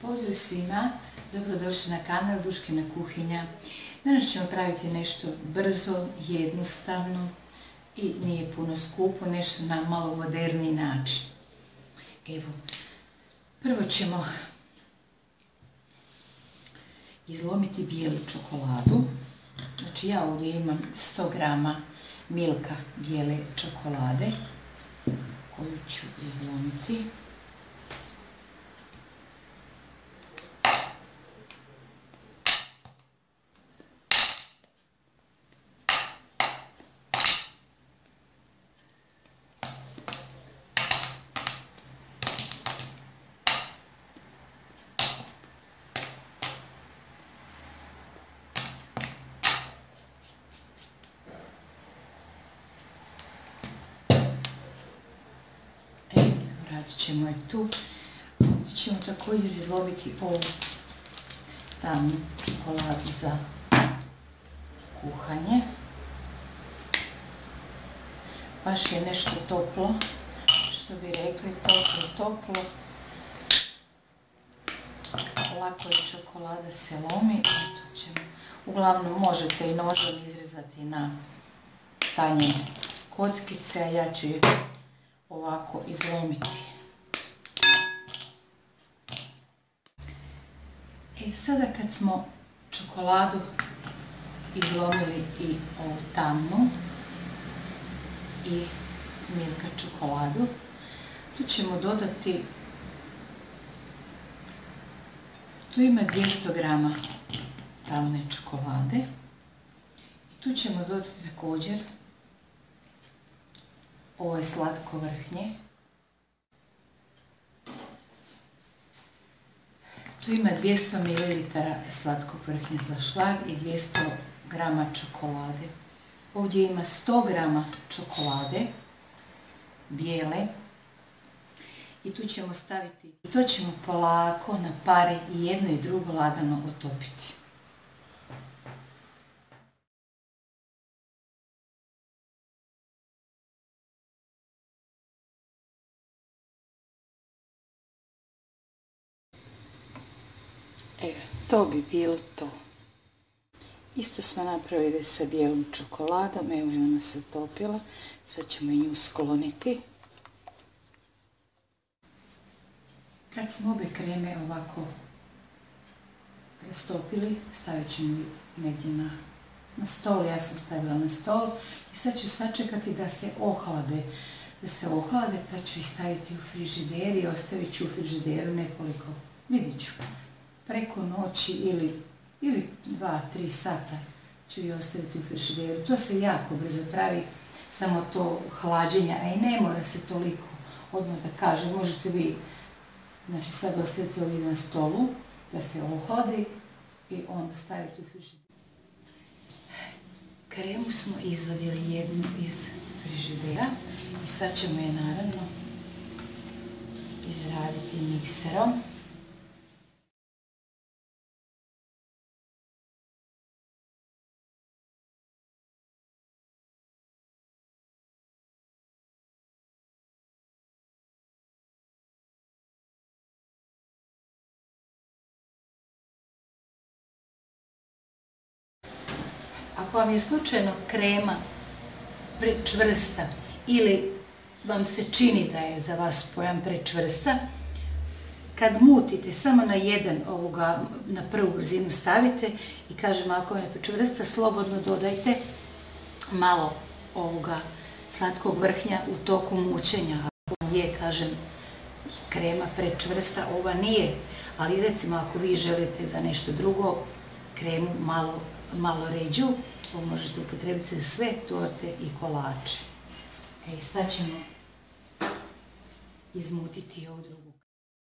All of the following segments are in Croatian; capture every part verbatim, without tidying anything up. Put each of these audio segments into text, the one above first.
Pozdrav svima, dobrodošli na kanal Duškina kuhinja. Danas ćemo praviti nešto brzo, jednostavno i nije puno skupo, nešto na malo moderniji način. Evo, prvo ćemo izlomiti bijelu čokoladu. Znači ja ovdje imam sto grama Milka bijele čokolade koju ću izlomiti. Radit ćemo je tu. Ovdje ćemo također izlomiti ovu tamnu čokoladu za kuhanje. Baš je nešto toplo, što bi rekli, toplo, toplo. Lako je čokolada se lomi. Tu ćemo, uglavnom možete i nožem izrezati na tanje kockice, a ja ću je ovako izlomiti. E sada kad smo čokoladu izlomili i ovu tamnu i Milka čokoladu, tu ćemo dodati, tu ima dvjesto grama tamne čokolade i tu ćemo dodati također ovo je slatko vrhnje. Tu ima dvjesto mililitara slatkog vrhnja za šlag i dvjesto grama čokolade. Ovdje ima sto grama čokolade, bijele. I tu ćemo staviti, i to ćemo polako na pari i jedno i drugo lagano otopiti. Evo, to bi bilo to. Isto smo napravili sa bijelom čokoladom, evo je ona se otopila. Sad ćemo nju skloniti. Kad smo obje kreme ovako rastopili, stavit ćemo negdje na, na stol, ja sam stavila na stol. I sad ću sačekati da se ohlade. Da se ohlade, tad ću ih staviti u frižider i ostavit ću u frižideru nekoliko, vidit ću. Preko noći ili, ili dva tri sata ću ju ostaviti u frižideru. To se jako brzo pravi, samo to hlađenja, a i ne mora se toliko, odmah da kažem, možete vi znači sad ostaviti ovdje na stolu da se ohladi i onda staviti u frižider. Kremu smo izvadili jednu iz frižidera i sad ćemo je naravno izraditi mikserom. Ako vam je slučajno krema prečvrsta ili vam se čini da je za vas pojam prečvrsta, kad mutite samo na jedan ovoga, na prvu brzinu stavite i kažem ako vam je prečvrsta, slobodno dodajte malo ovoga slatkog vrhnja u toku mućenja. Ako vam je, kažem, krema prečvrsta, ova nije, ali recimo ako vi želite za nešto drugo kremu malo malo ređu, ovo možete upotrebiti za sve torte i kolače. E, sad ćemo izmutiti ovu drugu.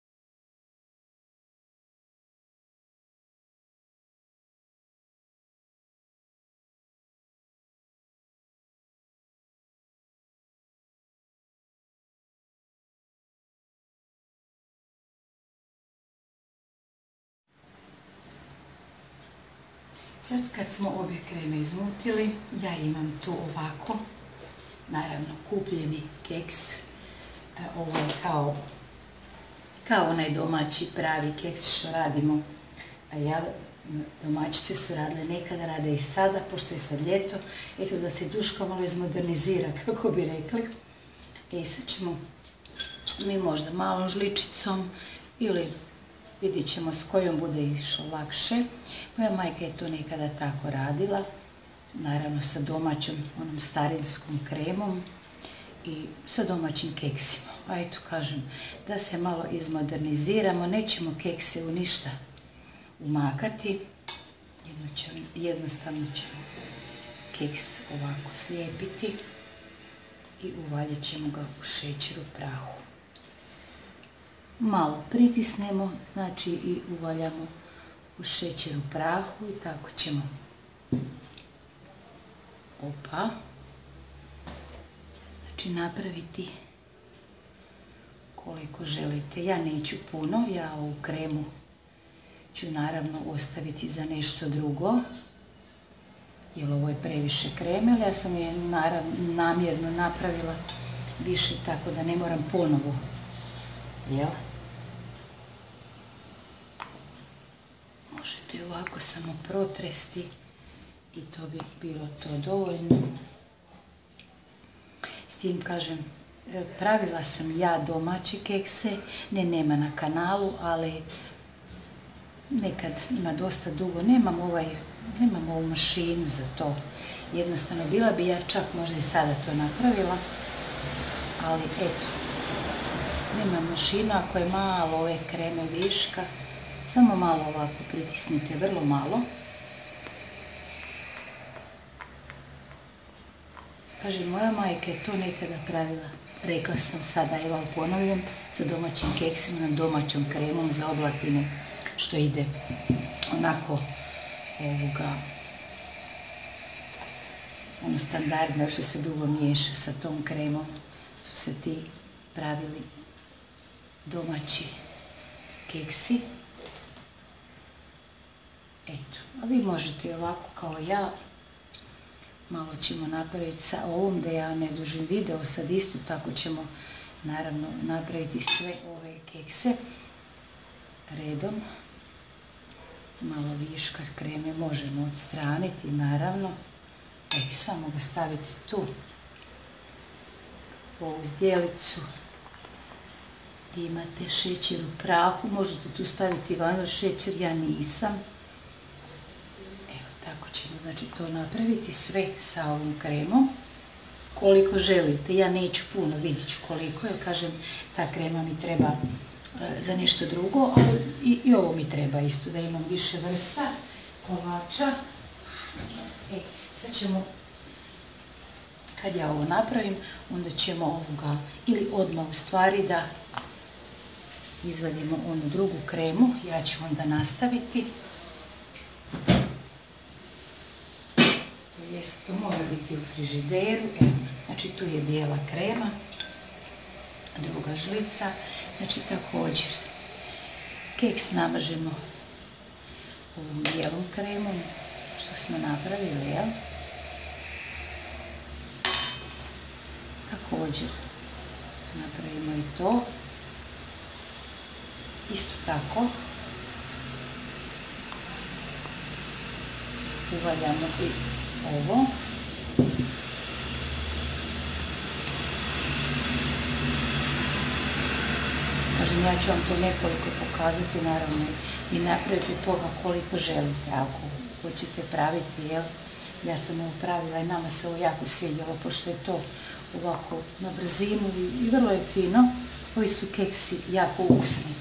Sad kad smo obje kreme izmutili, ja imam tu ovako, naravno kupljeni keks, ovo je kao kao onaj domaći pravi keks što radimo. A ja, domaćice su radile nekada, rade i sada, pošto je sad ljeto, eto da se Duška malo izmodernizira, kako bi rekli. I sad ćemo mi možda malom žličicom ili vidjet ćemo s kojom bude išlo lakše. Moja majka je to nekada tako radila, naravno sa domaćom, onom starinskom kremom i sa domaćim keksima. A eto kažem, da se malo izmoderniziramo, nećemo kekse u ništa umakati, jednostavno ćemo keks ovako slijepiti i uvaljat ćemo ga u šećeru prahu. Malo pritisnemo, znači i uvaljamo u šećeru prahu i tako ćemo. Opa. Znači napraviti koliko želite. Ja neću puno, ja ovu kremu ću naravno ostaviti za nešto drugo, jer ovo je previše kreme, ali ja sam je naravno namjerno napravila više tako da ne moram ponovo, jel? Možete ovako samo protresti i to bi bilo to dovoljno. S tim kažem, pravila sam ja domaće kekse, ne nema na kanalu, ali nekad ima dosta dugo, nemam ovaj, nemam ovu mašinu za to. Jednostavno, bila bi ja čak možda i sada to napravila, ali eto, nemam mašinu, ako je malo ove kreme viška, samo malo ovako pritisnite, vrlo malo. Kaže, moja majka je to nekada pravila. Rekla sam sada, evo ponavljam, sa domaćim keksima, na domaćom kremom za oblatine, što ide onako ovoga, ono standardno što se dugo miješa sa tom kremom, su se ti pravili domaći keksi. Eto, a vi možete ovako kao ja, malo ćemo napraviti sa ovom, da ja ne dužim video, sad isto tako ćemo naravno napraviti sve ove kekse redom. Malo viška kreme možemo odstraniti, naravno. I samo ga staviti tu, u ovu zdjelicu gdje imate šećer u prahu. Možete tu staviti vanilin šećer, ja nisam. Evo, tako ćemo znači to napraviti sve sa ovom kremom. Koliko želite, ja neću puno, vidjet ću koliko, jer kažem, ta krema mi treba za nešto drugo, ali i, i ovo mi treba isto, da imam više vrsta kolača. E, sad ćemo, kad ja ovo napravim, onda ćemo ovoga, ili odmah u stvari da izvadimo onu drugu kremu, ja ću onda nastaviti. To jest, to mora biti u frižideru, e, znači tu je bijela krema, druga žlica, znači također keks namažemo ovom bijelom kremom što smo napravili, jel? Također napravimo i to, isto tako uvaljamo i ovo. Kažem, ja ću vam to nekoliko pokazati, naravno, i napravite toga koliko želite. Ako hoćete praviti, jel? Ja sam ovo pravila i nama se ovo jako svidjelo, pošto je to ovako na brzinu i vrlo je fino. Ovi su keksi jako ukusni.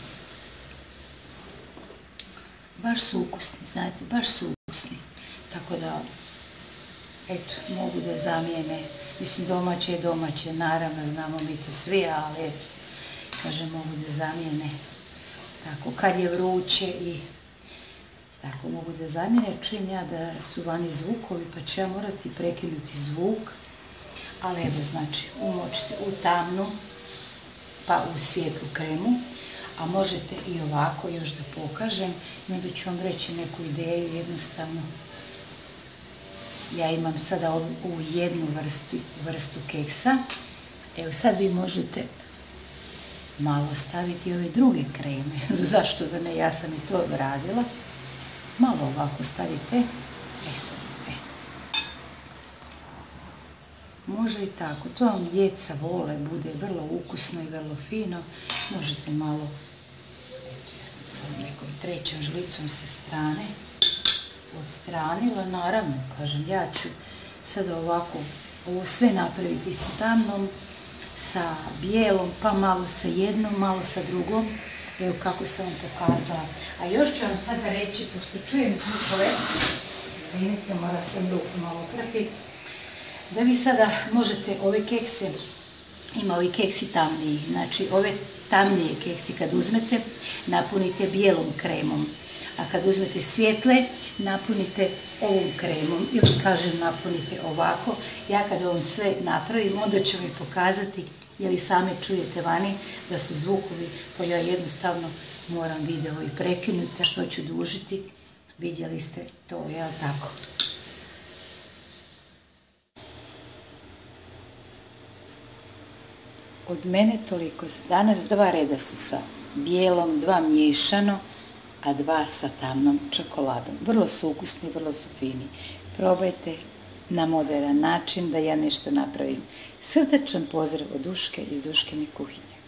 Baš su ukusni, znate, baš su ukusni. Tako da, eto, mogu da zamijene. Mislim, domaće je domaće, naravno, znamo mi to svi, ali eto, kažem, mogu da zamijene tako, kad je vruće i tako mogu da zamijene. Čujem ja da su vani zvukovi, pa ću ja morati prekinuti zvuk, ali evo, znači, umočite u tamnu, pa u svijetlu kremu, a možete i ovako još da pokažem, i onda ću vam reći neku ideju, jednostavno. Ja imam sada ovu jednu vrstu, vrstu keksa. Evo sad vi možete malo staviti ove druge kreme. Zašto da ne, ja sam i to radila. Malo ovako stavite. E sad, e. Može i tako. To vam djeca vole, bude vrlo ukusno i vrlo fino. Možete malo, eto, ja sam sad nekom trećom žlicom sa strane odstranila. Naravno, kažem, ja ću sada ovako ovo sve napraviti sa tamnom, sa bijelom, pa malo sa jednom, malo sa drugom. Evo kako sam vam pokazala. A još ću vam sada reći, pošto čujem zvukove, izvinite, mora sam ruku malo prati, da vi sada možete ove kekse, ima ovi keksi tamniji, znači ove tamnije keksi kad uzmete, napunite bijelom kremom, a kad uzmete svjetle, napunite ovom kremom, ili kažem napunite ovako. Ja kad ovom sve napravim, onda ću mi pokazati, jer i same čujete vani da su zvukovi, pa ja jednostavno moram video i prekinuti, što ću dužiti, vidjeli ste to, jel tako? Od mene toliko. Danas dva reda su sa bijelom, dva miješano, a dva sa tamnom čokoladom. Vrlo su ukusni, vrlo su fini. Probajte na moderan način da ja nešto napravim. Srdačan pozdrav od Duške iz Duškine kuhinje.